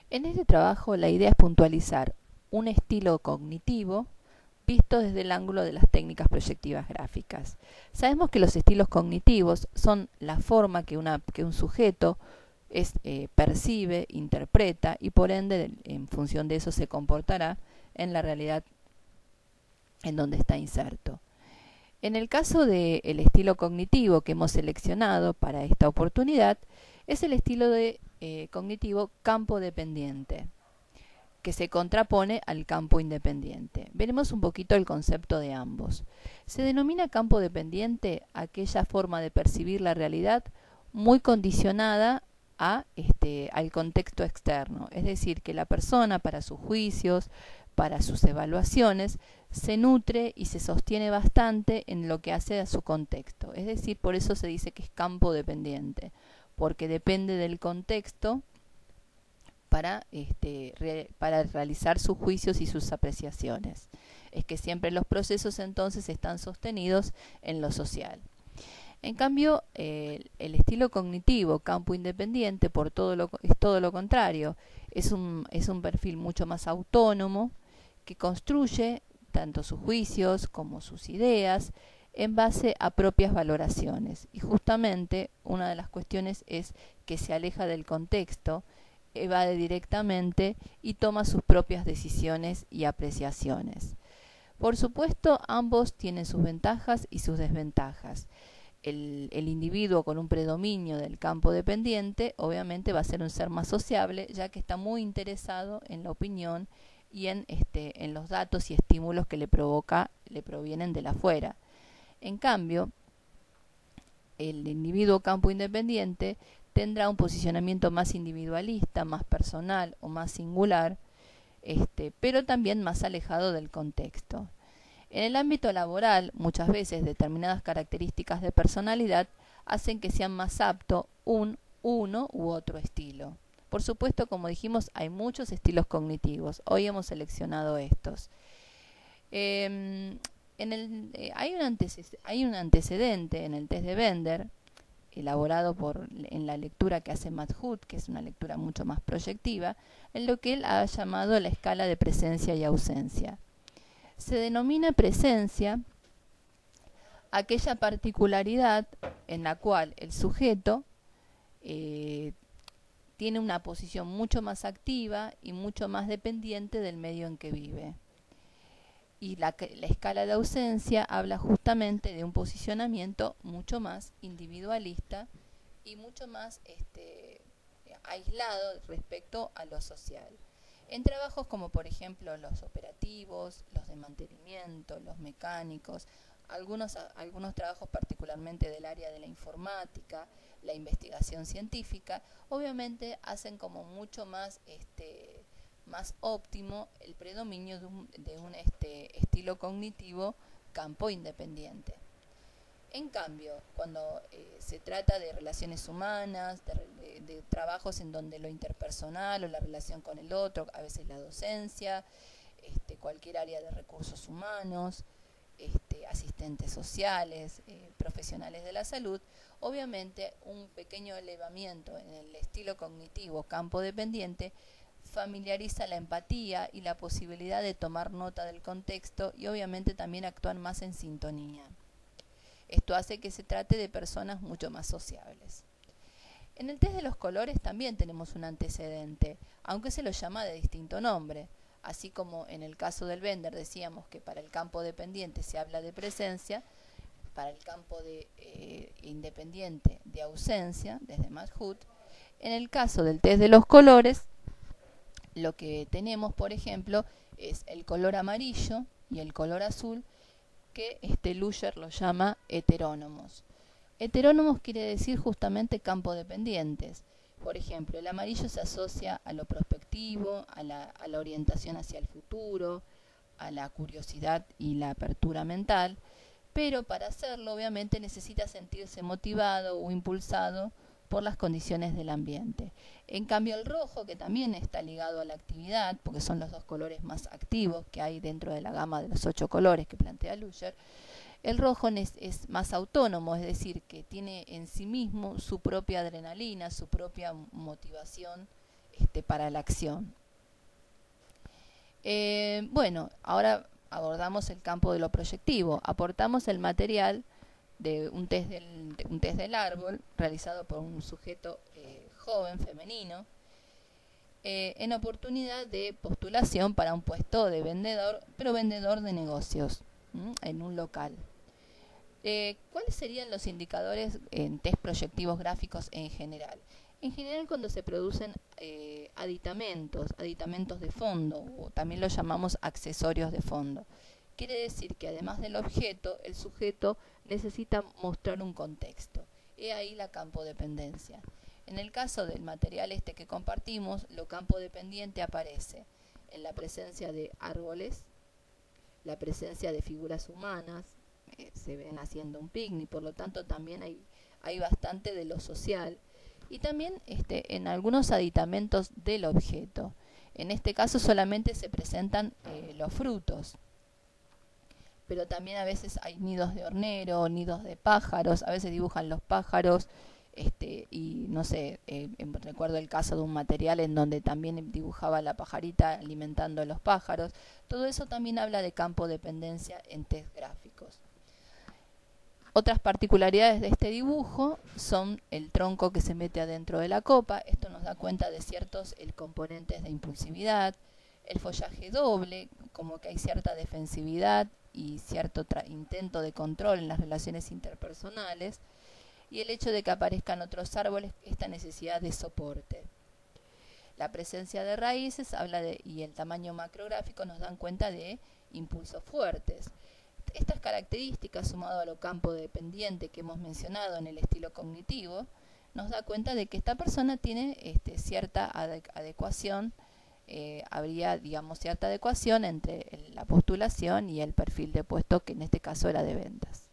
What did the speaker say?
En este trabajo la idea es puntualizar un estilo cognitivo visto desde el ángulo de las técnicas proyectivas gráficas. Sabemos que los estilos cognitivos son la forma que un sujeto percibe, interpreta y por ende en función de eso se comportará en la realidad en donde está inserto. En el caso del estilo cognitivo que hemos seleccionado para esta oportunidad, es el estilo cognitivo campo dependiente, que se contrapone al campo independiente. Veremos un poquito el concepto de ambos. Se denomina campo dependiente aquella forma de percibir la realidad muy condicionada al contexto externo, es decir, que la persona para sus juicios, para sus evaluaciones, se nutre y se sostiene bastante en lo que hace a su contexto. Es decir, por eso se dice que es campo dependiente, porque depende del contexto para realizar sus juicios y sus apreciaciones. Es que siempre los procesos entonces están sostenidos en lo social. En cambio, el estilo cognitivo, campo independiente, es todo lo contrario. Es un perfil mucho más autónomo, que construye tanto sus juicios como sus ideas en base a propias valoraciones. Y justamente una de las cuestiones es que se aleja del contexto, evade directamente y toma sus propias decisiones y apreciaciones. Por supuesto, ambos tienen sus ventajas y sus desventajas. El individuo con un predominio del campo dependiente obviamente va a ser un ser más sociable, ya que está muy interesado en la opinión y en los datos y estímulos que le provienen de la afuera. En cambio, el individuo campo independiente tendrá un posicionamiento más individualista, más personal o más singular, pero también más alejado del contexto. En el ámbito laboral, muchas veces determinadas características de personalidad hacen que sean más apto uno u otro estilo. Por supuesto, como dijimos, hay muchos estilos cognitivos. Hoy hemos seleccionado estos. Hay un antecedente en el test de Bender, elaborado en la lectura que hace Matt Hood, que es una lectura mucho más proyectiva, en lo que él ha llamado la escala de presencia y ausencia. Se denomina presencia aquella particularidad en la cual el sujeto tiene una posición mucho más activa y mucho más dependiente del medio en que vive. Y la escala de ausencia habla justamente de un posicionamiento mucho más individualista y mucho más aislado respecto a lo social. En trabajos como por ejemplo los operativos, los de mantenimiento, los mecánicos, algunos trabajos particularmente del área de la informática, la investigación científica, obviamente hacen como mucho más más óptimo el predominio de un estilo cognitivo campo independiente. En cambio, cuando se trata de relaciones humanas, de trabajos en donde lo interpersonal o la relación con el otro, a veces la docencia, cualquier área de recursos humanos, asistentes sociales, profesionales de la salud, obviamente un pequeño elevamiento en el estilo cognitivo campo dependiente familiariza la empatía y la posibilidad de tomar nota del contexto y obviamente también actuar más en sintonía. Esto hace que se trate de personas mucho más sociables. En el test de los colores también tenemos un antecedente, aunque se lo llama de distinto nombre. Así como en el caso del Bender decíamos que para el campo dependiente se habla de presencia, para el campo independiente de ausencia, desde Matt Hood, en el caso del test de los colores, lo que tenemos, por ejemplo, es el color amarillo y el color azul, que Luhrer lo llama heterónomos. Heterónomos quiere decir justamente campo dependientes. Por ejemplo, el amarillo se asocia a lo prospectivo, a la orientación hacia el futuro, a la curiosidad y la apertura mental, pero para hacerlo obviamente necesita sentirse motivado o impulsado por las condiciones del ambiente. En cambio el rojo, que también está ligado a la actividad, porque son los dos colores más activos que hay dentro de la gama de los 8 colores que plantea Luhrer, el rojo es más autónomo, es decir, que tiene en sí mismo su propia adrenalina, su propia motivación para la acción. Bueno, ahora abordamos el campo de lo proyectivo. Aportamos el material de un test del árbol realizado por un sujeto joven, femenino, en oportunidad de postulación para un puesto de vendedor, pero vendedor de negocios, en un local. ¿Cuáles serían los indicadores en test proyectivos gráficos en general? En general, cuando se producen aditamentos de fondo, o también los llamamos accesorios de fondo. Quiere decir que además del objeto, el sujeto necesita mostrar un contexto. He ahí la campodependencia. En el caso del material que compartimos, lo campodependiente aparece en la presencia de árboles, la presencia de figuras humanas, se ven haciendo un picnic, por lo tanto también hay bastante de lo social, y también en algunos aditamentos del objeto. En este caso solamente se presentan los frutos, pero también a veces hay nidos de hornero, nidos de pájaros, a veces dibujan los pájaros, y no sé, recuerdo el caso de un material en donde también dibujaba la pajarita alimentando a los pájaros. Todo eso también habla de campodependencia en test gráficos. Otras particularidades de este dibujo son el tronco que se mete adentro de la copa. Esto nos da cuenta de ciertos componentes de impulsividad. El follaje doble, como que hay cierta defensividad y cierto intento de control en las relaciones interpersonales. Y el hecho de que aparezcan otros árboles, esta necesidad de soporte. La presencia de raíces y el tamaño macrográfico nos dan cuenta de impulsos fuertes. Estas características, sumado a lo campodependiente que hemos mencionado en el estilo cognitivo, nos da cuenta de que esta persona tiene cierta adecuación, habría, digamos, cierta adecuación entre la postulación y el perfil de puesto, que en este caso era de ventas.